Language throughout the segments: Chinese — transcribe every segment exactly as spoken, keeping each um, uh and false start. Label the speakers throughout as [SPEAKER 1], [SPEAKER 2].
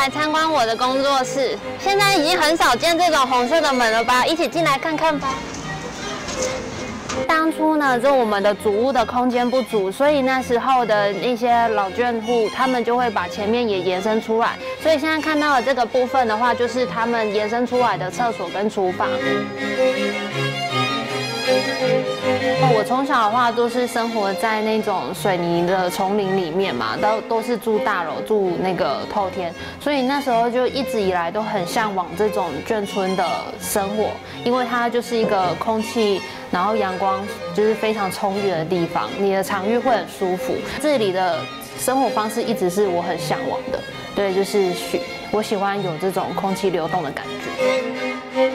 [SPEAKER 1] 来参观我的工作室。现在已经很少见这种红色的门了吧？一起进来看看吧。当初呢，就我们的主屋的空间不足，所以那时候的那些老眷户，他们就会把前面也延伸出来。所以现在看到的这个部分的话，就是他们延伸出来的厕所跟厨房。我从小的话都是生活在那种水泥的丛林里面嘛，都都是住大楼，住那个透天，所以那时候就一直以来都很向往这种眷村的生活，因为它就是一个空气，然后阳光就是非常充裕的地方，你的场域会很舒服。这里的生活方式一直是我很向往的，对，就是喜我喜欢有这种空气流动的感觉。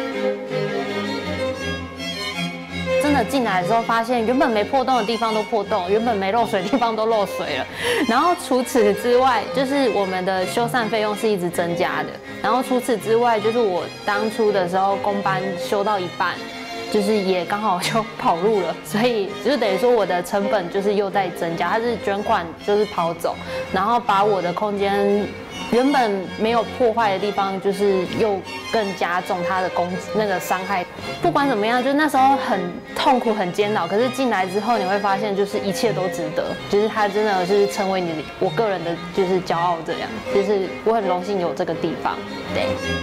[SPEAKER 1] 真的进来的时候，发现原本没破洞的地方都破洞，原本没漏水的地方都漏水了。然后除此之外，就是我们的修缮费用是一直增加的。然后除此之外，就是我当初的时候工班修到一半，就是也刚好就跑路了，所以就等于说我的成本就是又在增加。它是捐款就是跑走，然后把我的空间原本没有破坏的地方，就是又更加重它的攻那个伤害。不管怎么样，就那时候很痛苦、很煎熬。可是进来之后，你会发现，就是一切都值得。就是它真的是成为你我个人的就是骄傲，这样。就是我很荣幸有这个地方，对。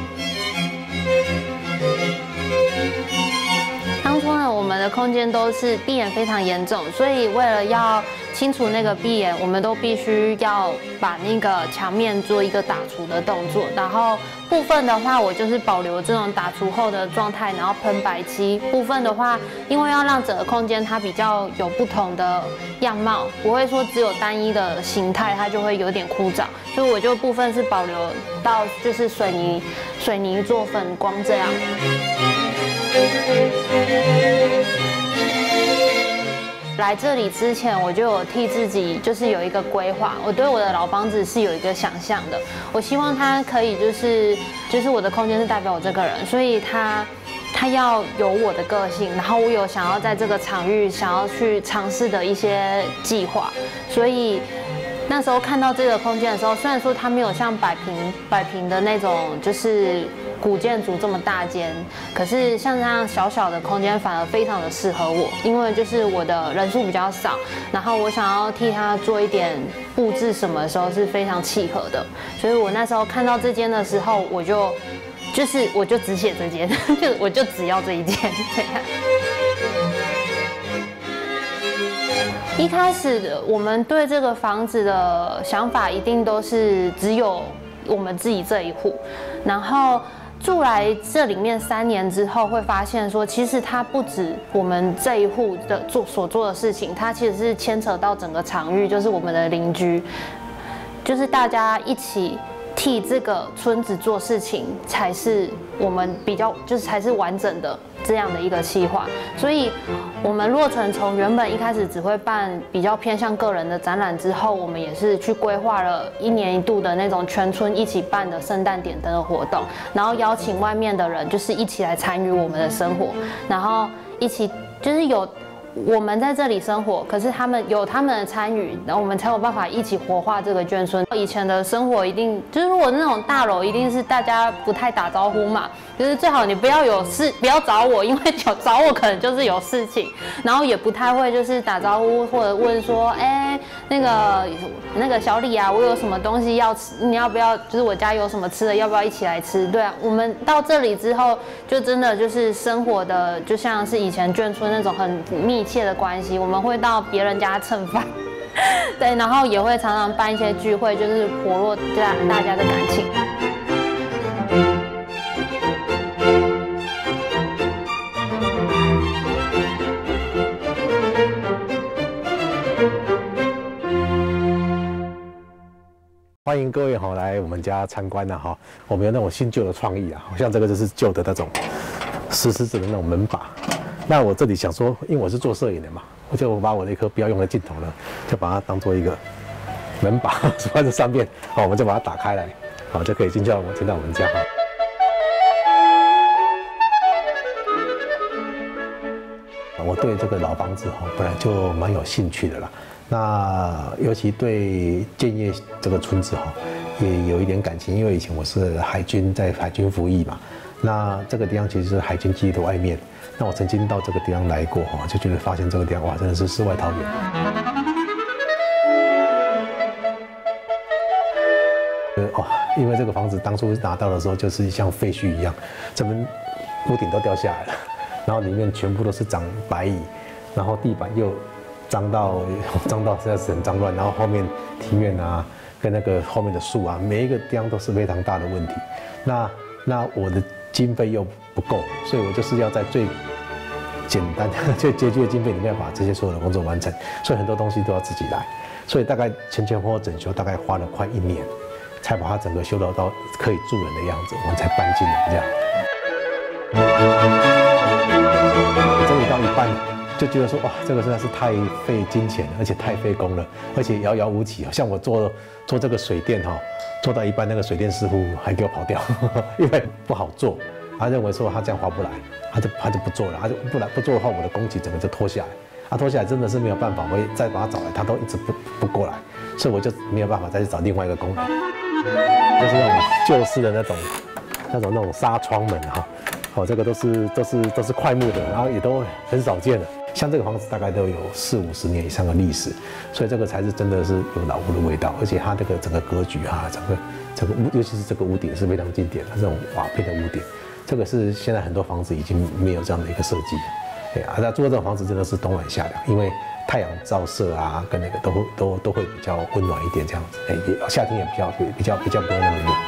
[SPEAKER 1] 当初呢，我们的空间都是闭眼非常严重，所以为了要清除那个闭眼，我们都必须要把那个墙面做一个打除的动作。然后部分的话，我就是保留这种打除后的状态，然后喷白漆。部分的话，因为要让整个空间它比较有不同的样貌，不会说只有单一的形态，它就会有点枯燥。所以我就部分是保留到就是水泥水泥做粉光这样。来这里之前，我就有替自己就是有一个规划，我对我的老房子是有一个想象的。我希望它可以就是就是我的空间是代表我这个人，所以它它要有我的个性，然后我有想要在这个场域想要去尝试的一些计划，所以。那时候看到这个空间的时候，虽然说它没有像百平百平的那种就是古建筑这么大间，可是像这样小小的空间反而非常的适合我，因为就是我的人数比较少，然后我想要替它做一点布置什么的时候是非常契合的，所以我那时候看到这间的时候，我就就是我就只写这间，就我就只要这一间这样。一开始我们对这个房子的想法一定都是只有我们自己这一户，然后住来这里面三年之后，会发现说，其实它不止我们这一户的做所做的事情，它其实是牵扯到整个场域，就是我们的邻居，就是大家一起替这个村子做事情，才是我们比较就是才是完整的这样的一个企划。所以，我们洛城从原本一开始只会办比较偏向个人的展览，之后我们也是去规划了一年一度的那种全村一起办的圣诞点灯的活动，然后邀请外面的人就是一起来参与我们的生活，然后一起就是有。我们在这里生活，可是他们有他们的参与，然后我们才有办法一起活化这个眷村。以前的生活一定就是如果那种大楼，一定是大家不太打招呼嘛，就是最好你不要有事，不要找我，因为找找我可能就是有事情，然后也不太会就是打招呼或者问说，哎，那个那个小李啊，我有什么东西要吃，你要不要？就是我家有什么吃的，要不要一起来吃？对啊，我们到这里之后，就真的就是生活的，就像是以前眷村那种很密切的关系，我们会到别人家蹭饭，对，然后也会常常办一些聚会，就是活络大大家的感情。
[SPEAKER 2] 欢迎各位哈来我们家参观呐哈，我们有那种新旧的创意啊，像这个就是旧的那种石狮子的那种门把。那我这里想说，因为我是做摄影的嘛，我就把我的一颗不要用的镜头呢，就把它当做一个门把放在上面，好，我们就把它打开来，好，就可以进到我进到我们家哈。我对这个老房子哈本来就蛮有兴趣的啦。 那尤其对建业这个村子哈，也有一点感情，因为以前我是海军，在海军服役嘛。那这个地方其实是海军基地的外面。那我曾经到这个地方来过哈，就觉得发现这个地方哇，真的是世外桃源。呃哦，因为这个房子当初拿到的时候就是像废墟一样，整门屋顶都掉下来了，然后里面全部都是长白蚁，然后地板又脏到脏到实在是很脏乱，然后后面庭院啊跟那个后面的树啊，每一个地方都是非常大的问题。那那我的经费又不够，所以我就是要在最简单、最拮据的经费里面把这些所有的工作完成，所以很多东西都要自己来，所以大概前前后后整修大概花了快一年，才把它整个修到到可以住人的样子，我们才搬进来这样。整理到一半就觉得说哇，这个实在是太费金钱了，而且太费工了，而且遥遥无期。像我做做这个水电哈，做到一半那个水电师傅还给我跑掉，因为不好做。他认为说他这样划不来，他就他就不做了，他就不来不做的话，我的工期整个就拖下来。他拖下来真的是没有办法，我也再把他找来，他都一直不不过来，所以我就没有办法再去找另外一个工人，就是那种旧式的那种那种那种纱窗门哈，哦，这个都是都是都是块木的，然后也都很少见的。像这个房子大概都有四五十年以上的历史，所以这个才是真的是有老屋的味道，而且它这个整个格局哈，整个整个屋，尤其是这个屋顶是非常经典的这种瓦片的屋顶。这个是现在很多房子已经没有这样的一个设计，对啊，那住这种房子真的是冬暖夏凉，因为太阳照射啊，跟那个都会都都会比较温暖一点这样子，哎，也夏天也比较比较比较不会那么热。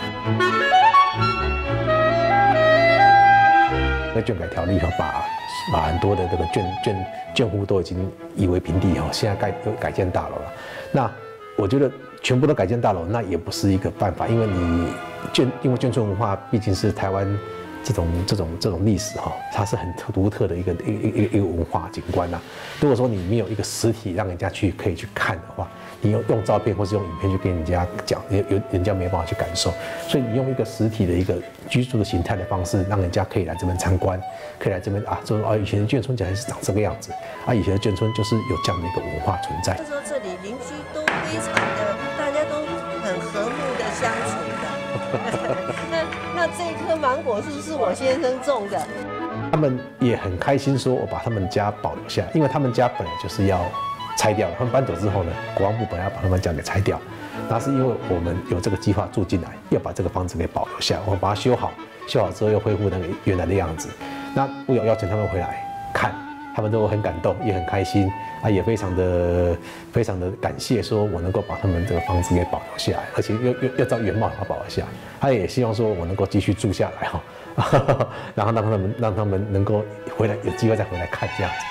[SPEAKER 2] 那眷改条例哈，把把很多的这个眷眷眷户都已经夷为平地哈，现在盖有改建大楼了。那我觉得全部都改建大楼，那也不是一个办法，因为你眷因为眷村文化毕竟是台湾。这种这种这种历史哈，它是很独特的一个一一一一个文化景观呐。如果说你没有一个实体让人家去可以去看的话，你用用照片或是用影片去跟人家讲，有有人家没办法去感受。所以你用一个实体的一个居住的形态的方式，让人家可以来这边参观，可以来这边啊，说啊以前的眷村讲是长这个样子，啊以前的眷村就是有这样的一个文化存在。
[SPEAKER 3] 就说这里邻居都非常的，大家都很和睦的相处的。那那这一棵芒果树是我先生种的，
[SPEAKER 2] 他们也很开心，说我把他们家保留下来，因为他们家本来就是要拆掉了。他们搬走之后呢，国防部本来要把他们家给拆掉，那是因为我们有这个计划住进来，要把这个房子给保留下来，我们把它修好，修好之后又恢复那个原来的样子。那我有邀请他们回来看，他们都很感动，也很开心啊，也非常的非常的感谢，说我能够把他们这个房子给保留下来，而且又又又照原貌把它保留下来。他也希望说我能够继续住下来哈，然后让他们让他们能够回来，有机会再回来看这样子。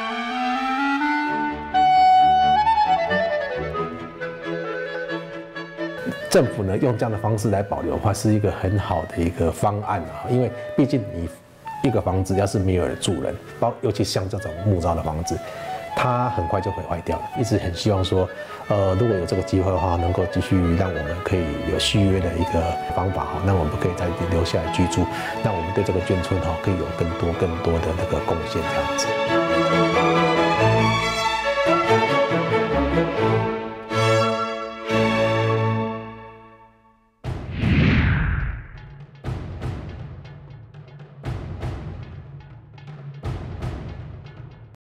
[SPEAKER 2] 政府呢用这样的方式来保留的话，是一个很好的一个方案啊，因为毕竟你一个房子要是没有人住人，包尤其像这种木造的房子，它很快就会坏掉了。一直很希望说，呃，如果有这个机会的话，能够继续让我们可以有续约的一个方法哈，那我们可以再留下来居住，让我们对这个眷村哈可以有更多更多的那个贡献这样子。